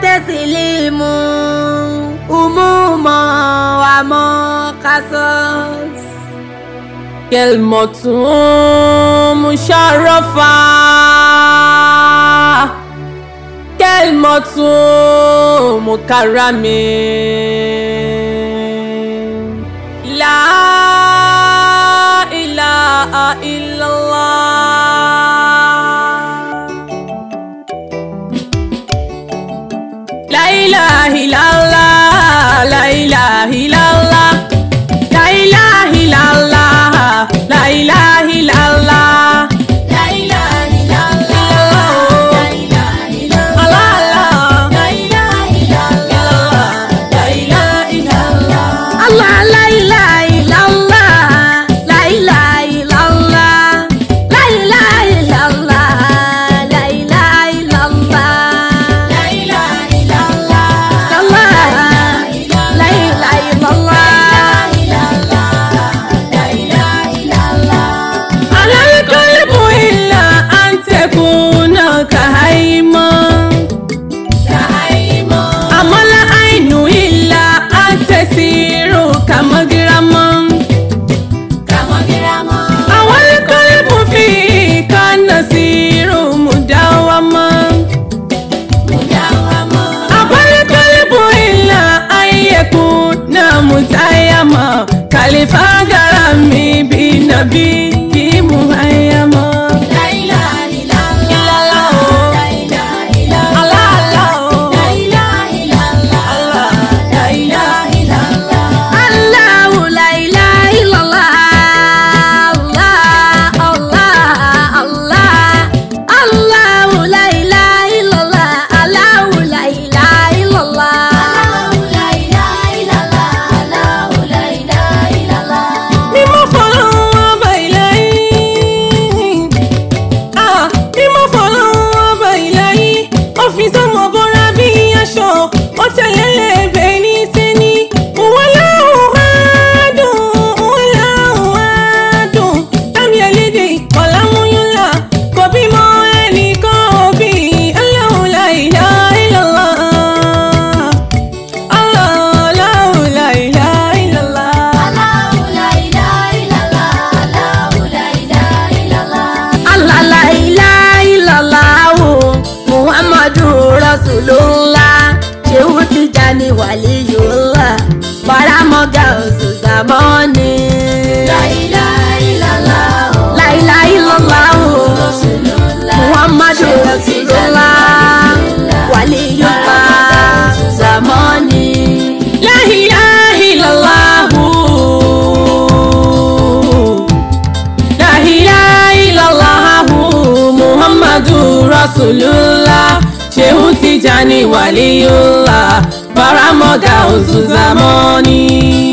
teslimu umuma wa maqasas kalmatun musharrafa kalmatun mukarramin la ilaha illallah la ilaha illallah la ilaha illallah la ilaha illallah la ilaha illallah la ilaha illallah la ilaha illallah la ilaha illallah Allah la ilaha illallah la ilaha illallah la ilaha illallah la ilaha illallah la ilaha illallah la ilaha illallah la ilaha illallah ala qalbu illa an takuna kahayma amala ainu illa an tasiru kamagrama awal qalbu fi kanasiru mudawama awal qalbu illa an yakuna mutayama kalifa garami bi nabi muhayyama la ilaha illallah la ilaha illallah la ilaha illallah la ilaha illallah Allah la ilaha illallah Allah Allah la ilaha illallah Allah la ilaha illallah la ilaha illallah mímọ́ fọ́lọ́run ọba ìlàyé mímọ́ fọ́lọ́run ọba ìlàyé ó fi sọ́mọ bọ́ra bí aṣọ ó tẹ̀lé lẹ́bẹ̀ ní sẹ́ni òun láhùn àádùn tàbí ẹlẹ́dẹ̀ ọ̀làmúyúnlá kò bímọ ẹnìkan òbí Allahu la ilaha illallah Allahu la ilaha illallah Allah la ilaha illallah Muhammadu Rasulullah Shehu Tijani Waliyullah Baramoga Osu Zamani la ilaha illallah la ilaha illallah Muhammadu Rasulullah Waliyullah Zamani la ilaha illallah la ilaha illallah Muhammadu Rasulullah Shehu Tijani Waliyullah Baramoga Osu Zamani.